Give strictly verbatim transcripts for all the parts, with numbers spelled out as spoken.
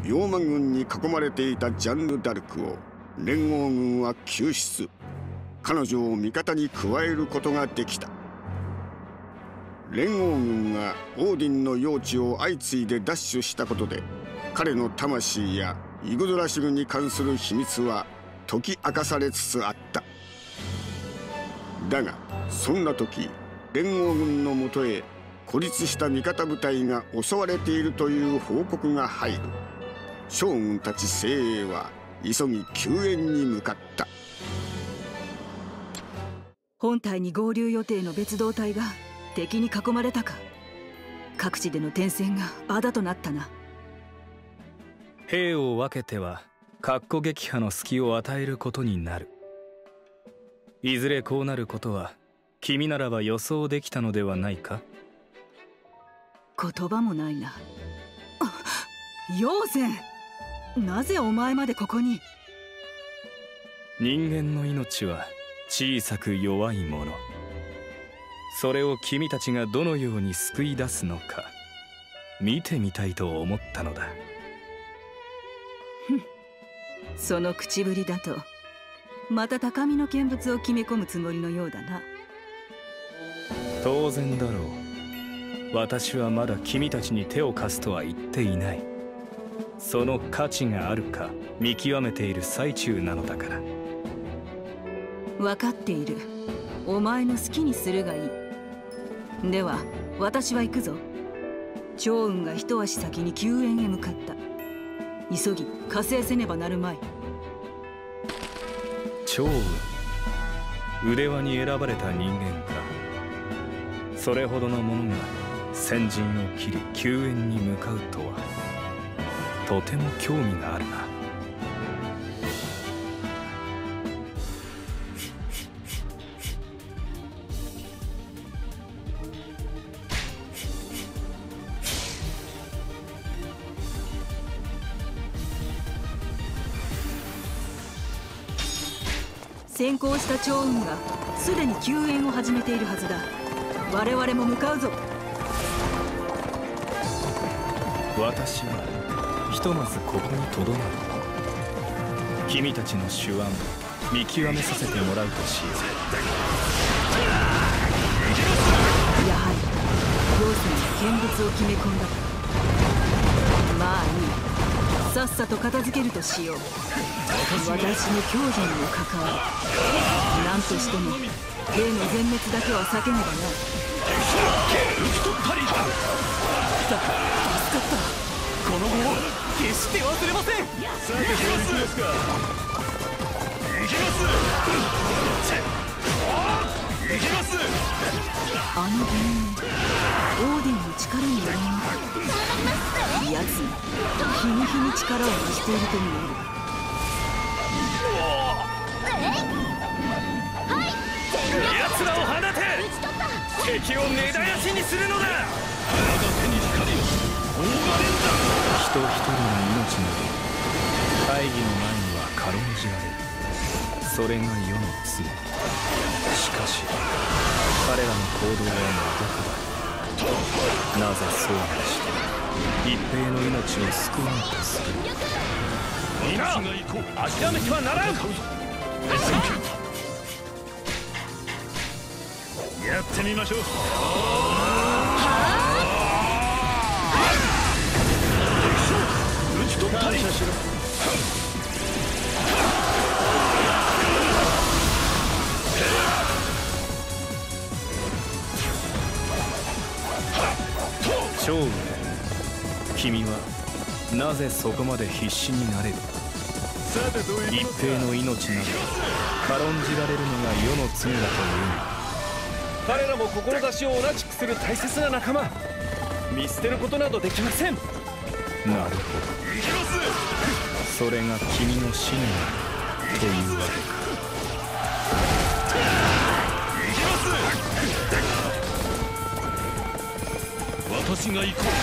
妖魔軍に囲まれていたジャンヌ・ダルクを連合軍は救出。彼女を味方に加えることができた。連合軍がオーディンの用地を相次いで奪取したことで、彼の魂やイグドラシルに関する秘密は解き明かされつつあった。だがそんな時、連合軍のもとへ孤立した味方部隊が襲われているという報告が入る。将軍たち精鋭は急ぎ救援に向かった。 本隊に合流予定の別動隊が敵に囲まれたか。各地での転戦があだとなったな。 兵を分けては格好撃破の隙を与えることになる。いずれこうなることは君ならば予想できたのではないか。 言葉もないな。妖仙、なぜお前までここに。 人間の命は小さく弱いもの。それを君たちがどのように救い出すのか見てみたいと思ったのだ。 ふん、その口ぶりだとまた高みの見物を決め込むつもりのようだな。 当然だろう。私はまだ君たちに手を貸すとは言っていない。その価値があるか見極めている最中なのだから。 分かっている。お前の好きにするがいい。では私は行くぞ。趙雲が一足先に救援へ向かった。急ぎ加勢せねばなるまい。 趙雲、腕輪に選ばれた人間か。それほどの者が先陣を切り救援に向かうとはとても興味があるな。 先行した趙雲がすでに救援を始めているはずだ。我々も向かうぞ。 私はひとまずここにとどまる。君たちの手腕見極めさせてもらうとしよう。 やはり妖精の見物を決め込んだか。まあいい、さっさと片付けるとしよう。私の強者にも関わる。何としても兵の全滅だけは避けねばな。助かった。この後を決して忘れません。さあ行きますか。行きます行きます。あの弁明、オーディンの力によるものだ。やつに日に日に力を増していると見える。 奴らを放て。敵を根絶やしにするのだ。人一人の命など大義の前には軽んじられる。それが世の常。しかし彼らの行動は真逆だ。なぜそうまでして一平の命を救おうとする。皆諦めてはならん。やってみましょう。討ち取ったり。趙雲、君はなぜそこまで必死になれる。一平の命など軽んじられるのが世の常だという。彼らも志を同じくする大切な仲間。見捨てることなどできません。なるほど、それが君の使命というわけか。私が行こう。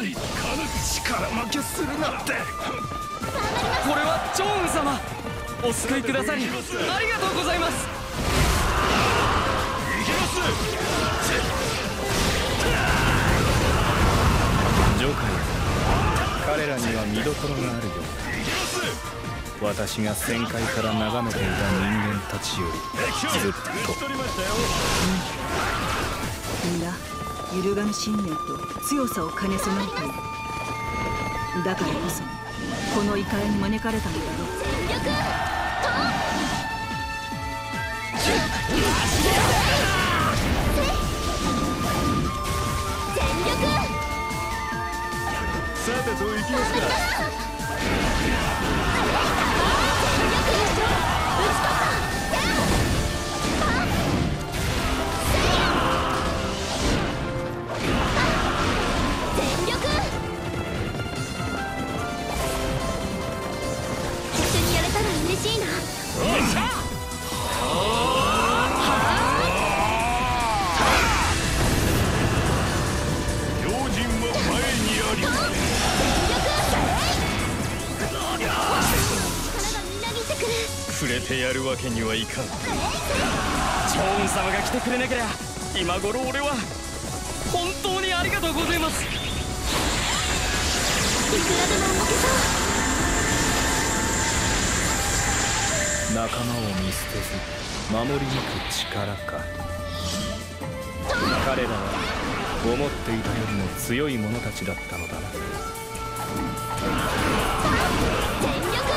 力負けするなんて。これは趙雲様、お救いくださりありがとうございます。いきます。ジョーカー、彼らには見どころがあるようだ。私が旋回から眺めていた人間たちよりずっと。 皆揺るがぬ信念と強さを兼ね備えている。だからこそこの異界に招かれたのだろう。全力全力。 さてと行きますか。触れてやるわけにはいかん。趙雲様が来てくれなけりゃ今頃俺は本当にありがとうございます。いくらでも動けそう。仲間を見捨てず守り抜く力か。彼らは思っていたよりも強い者たちだったのだな。全力。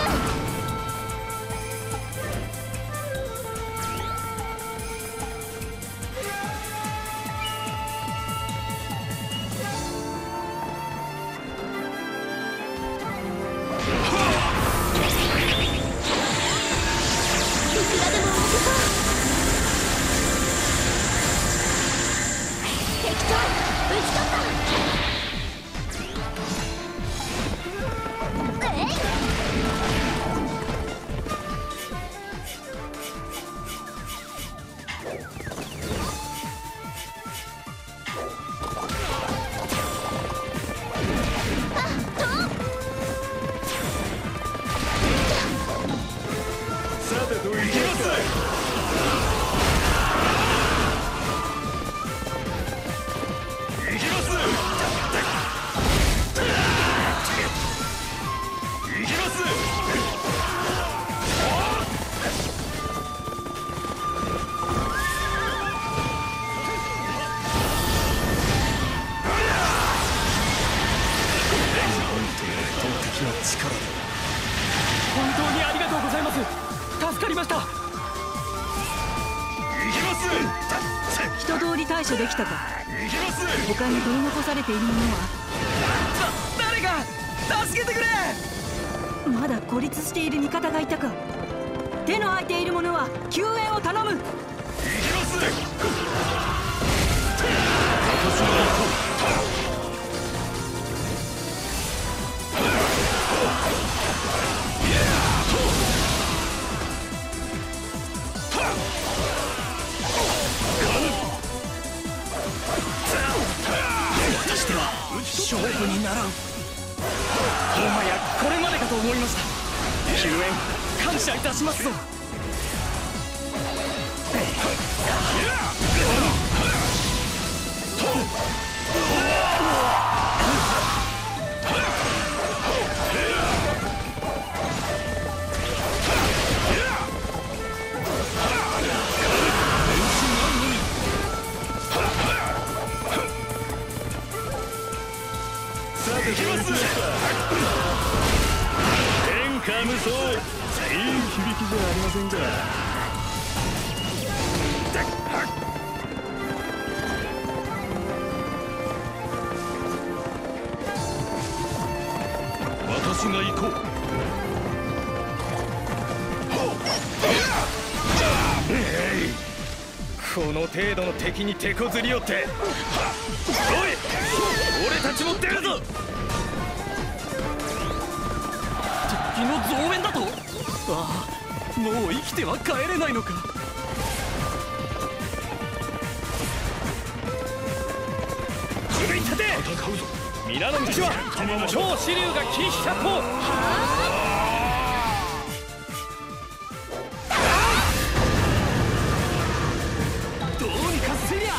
本当にありがとうございます。助かりました。行きます。 一通り対処できたか。他に取り残されているものは。 だ誰か助けてくれ。 まだ孤立している味方がいたか。手の空いている者は救援を頼む。行きます。 私では勝負にならん。もはやこれまでかと思いました。救援感謝いたしますぞ。天下無双、いい響きじゃありませんか。私が行こう。この程度の敵に手こずりよって。おい、俺たちも出るぞ。敵の増援だと。ああ、もう生きては帰れないのか。組み立て。戦うぞ。 皆の道は超支流が切り開こう。 どうにかせりゃ。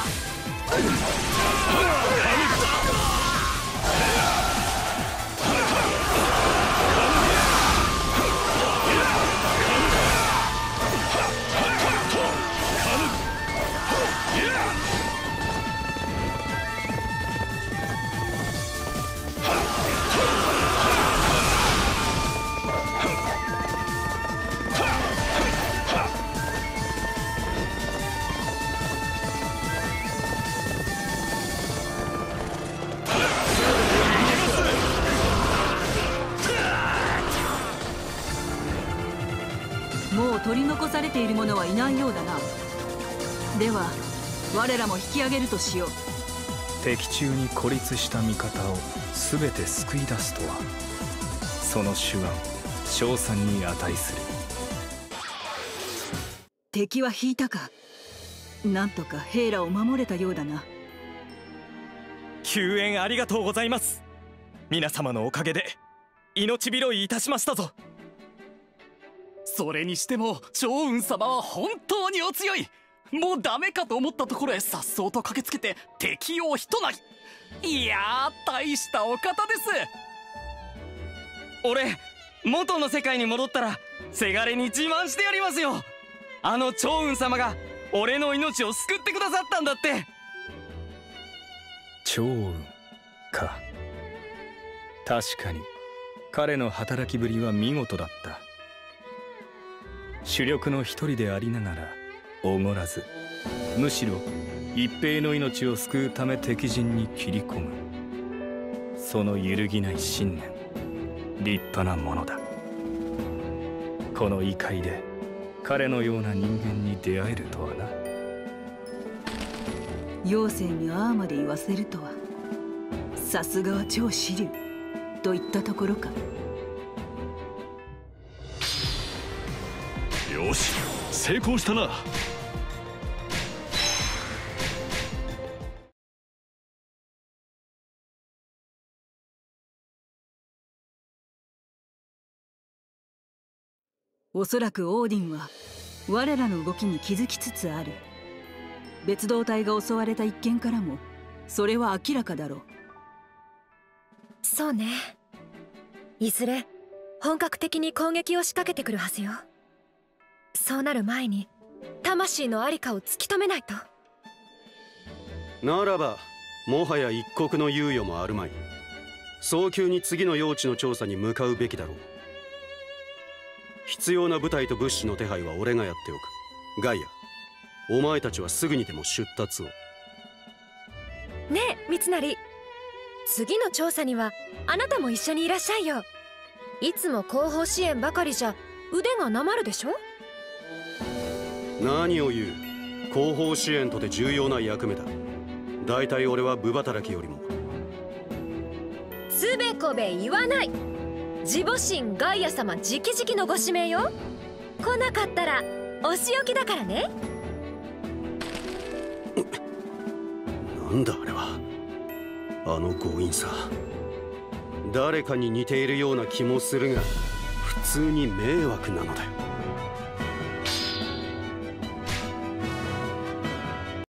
もう取り残されている者はいないようだな。では我らも引き上げるとしよう。 敵中に孤立した味方を全て救い出すとは、その手腕称賛に値する。 敵は引いたか。なんとか兵らを守れたようだな。 救援ありがとうございます。皆様のおかげで命拾いいたしましたぞ。 それにしても趙雲様は本当にお強い。もうダメかと思ったところへ颯爽と駆けつけて敵をひとなぎ。いやー、大したお方です。 俺元の世界に戻ったらせがれに自慢してやりますよ。あの趙雲様が俺の命を救ってくださったんだって。 趙雲か。確かに彼の働きぶりは見事だった。主力の一人でありながらおごらず、むしろ一平の命を救うため敵陣に切り込む。その揺るぎない信念、立派なものだ。この異界で彼のような人間に出会えるとはな。 妖精にああまで言わせるとは。さすがは超支流といったところか。 よし、成功したな。 おそらくオーディンは我らの動きに気づきつつある。別動隊が襲われた一件からもそれは明らかだろう。 そうね。いずれ本格的に攻撃を仕掛けてくるはずよ。そうなる前に魂の在りかを突き止めないと。 ならばもはや一刻の猶予もあるまい。早急に次の用地の調査に向かうべきだろう。必要な部隊と物資の手配は俺がやっておく。ガイア、お前たちはすぐにでも出立を。 ねえ三成、次の調査にはあなたも一緒にいらっしゃいよ。いつも後方支援ばかりじゃ腕がなまるでしょ。 何を言う。後方支援とて重要な役目だ。だいたい俺は部働きよりも。 つべこべ言わない。自母神ガイア様直々のご指名よ。来なかったらお仕置きだからね。 なんだあれは。あの強引さ、誰かに似ているような気もするが普通に迷惑なのだよ。